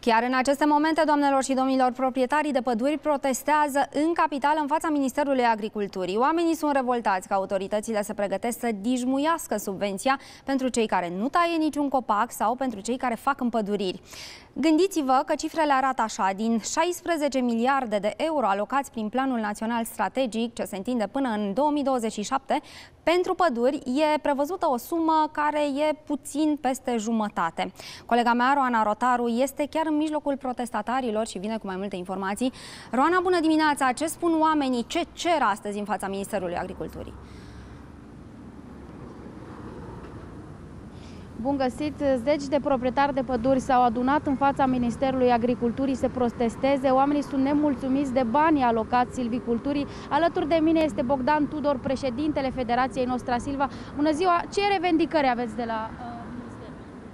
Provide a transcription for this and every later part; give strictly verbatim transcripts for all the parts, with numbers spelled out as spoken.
Chiar în aceste momente, doamnelor și domnilor, proprietarii de păduri protestează în capitală în fața Ministerului Agriculturii. Oamenii sunt revoltați că autoritățile se pregătesc să dijmuiască subvenția pentru cei care nu taie niciun copac sau pentru cei care fac împăduriri. Gândiți-vă că cifrele arată așa: din șaisprezece miliarde de euro alocați prin Planul Național Strategic, ce se întinde până în două mii douăzeci și șapte, pentru păduri e prevăzută o sumă care e puțin peste jumătate. Colega mea, Roana Rotaru, este chiar în mijlocul protestatarilor și vine cu mai multe informații. Roana, bună dimineața! Ce spun oamenii? Ce cer astăzi în fața Ministerului Agriculturii? Bun găsit! Zeci de proprietari de păduri s-au adunat în fața Ministerului Agriculturii să protesteze. Oamenii sunt nemulțumiți de banii alocați silviculturii. Alături de mine este Bogdan Tudor, președintele Federației Nostra Silva. Bună ziua! Ce revendicări aveți de la uh, Minister?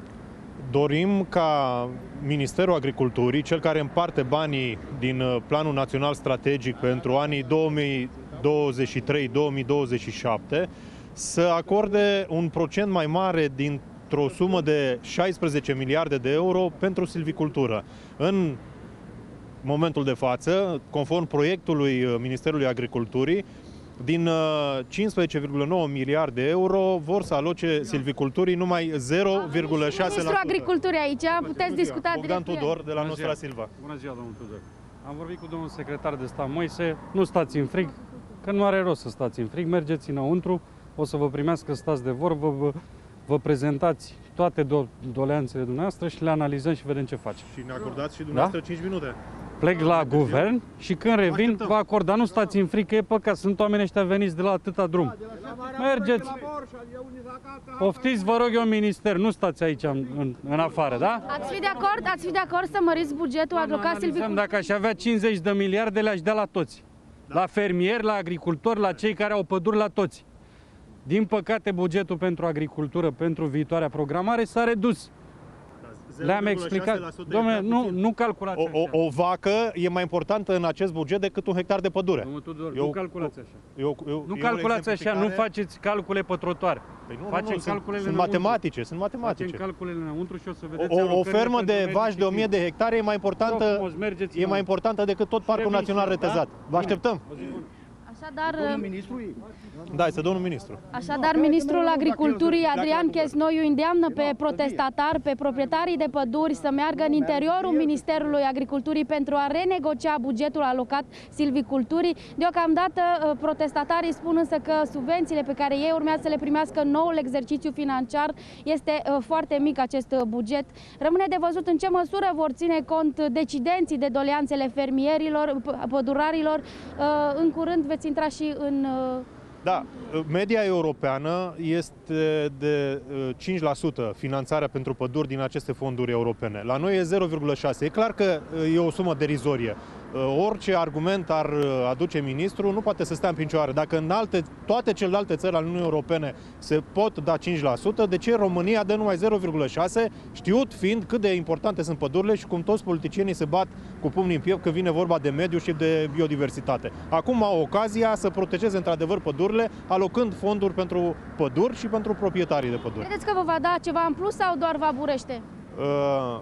Dorim ca Ministerul Agriculturii, cel care împarte banii din Planul Național Strategic pentru anii două mii douăzeci și trei două mii douăzeci și șapte, să acorde un procent mai mare din o sumă de șaisprezece miliarde de euro pentru silvicultură. În momentul de față, conform proiectului Ministerului Agriculturii, din cincisprezece virgulă nouă miliarde de euro vor să aloce silviculturii numai zero virgulă șase la sută. Ministrul Agriculturii aici, puteți discuta direct. Bogdan Tudor, de la Nostra Silva. Bună ziua, domnul Tudor. Am vorbit cu domnul secretar de stat Moise, nu stați în frig, că nu are rost să stați în frig, mergeți înăuntru, o să vă primească, stați de vorbă, vă, vă prezentați toate do doleanțele dumneavoastră și le analizăm și vedem ce facem. Și ne acordați și dumneavoastră da? cinci minute. Plec la guvern și când revin vă acord, dar nu stați în frică, e păcat, sunt oameni ăștia veniți de la atâta drum. Mergeți, poftiți, vă rog eu, în minister, nu stați aici în, în, în afară, da? Ați fi de acord, ați fi de acord să măriți bugetul alocat silviculturii? Dacă aș avea cincizeci de miliarde, le-aș da la toți. La fermieri, la agricultori, la cei care au păduri, la toți. Din păcate, bugetul pentru agricultură, pentru viitoarea programare, s-a redus. Le-am explicat. Dom'le, nu, nu calculați o, o, o vacă e mai importantă în acest buget decât un hectar de pădure. Domnul Tudor, eu, nu calculați așa. Eu, eu, nu calculați așa, nu faceți calcule pătrătoare. Păi nu, Facem nu, calculele sunt, sunt matematice, sunt matematice. Facem calculele înăuntru și o să vedeți. O, o fermă de vaci de o mie de hectare e mai importantă, e mai importantă decât tot Parcul Național Retezat. Vă așteptăm. Așadar, da, este domnul ministru. Așadar, ministrul Agriculturii, Adrian Chesnoiu, îndeamnă pe protestatari, pe proprietarii de păduri să meargă în interiorul Ministerului Agriculturii pentru a renegocia bugetul alocat silviculturii. Deocamdată, protestatarii spun însă că subvențiile pe care ei urmează să le primească în noul exercițiu financiar este foarte mic acest buget. Rămâne de văzut în ce măsură vor ține cont decidenții de doleanțele fermierilor, pădurarilor. În curând veți intra și în... Da, media europeană este de cinci la sută finanțarea pentru păduri din aceste fonduri europene. La noi e zero virgulă șase la sută. E clar că e o sumă derizorie. Orice argument ar aduce ministrul nu poate să stea în picioare. Dacă în alte, toate celelalte țări ale Uniunii Europene se pot da cinci la sută, de ce România dă numai zero virgulă șase la sută, știut fiind cât de importante sunt pădurile și cum toți politicienii se bat cu pumnii în piept că vine vorba de mediu și de biodiversitate. Acum au ocazia să protejeze într-adevăr pădurile, alocând fonduri pentru păduri și pentru proprietarii de păduri. Credeți că vă va da ceva în plus sau doar vă aburește? Uh,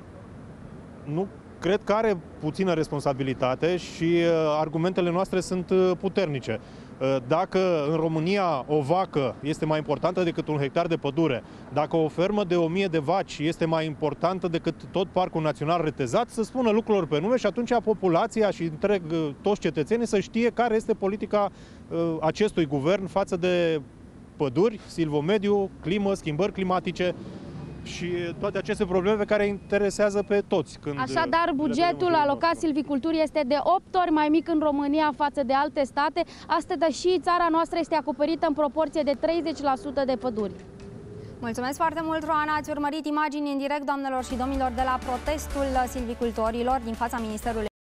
nu. Cred că are puțină responsabilitate și uh, argumentele noastre sunt uh, puternice. Uh, dacă în România o vacă este mai importantă decât un hectar de pădure, dacă o fermă de o mie de vaci este mai importantă decât tot Parcul Național Retezat, să spună lucrurilor pe nume și atunci populația și întreg uh, toți cetățenii să știe care este politica uh, acestui guvern față de păduri, silvomediu, climă, schimbări climatice și toate aceste probleme care interesează pe toți. Când Așadar, bugetul alocat silviculturii este de opt ori mai mic în România față de alte state. Astăzi și țara noastră este acoperită în proporție de treizeci la sută de păduri. Mulțumesc foarte mult, Roana. Ați urmărit imagini în direct, doamnelor și domnilor, de la protestul silvicultorilor din fața Ministerului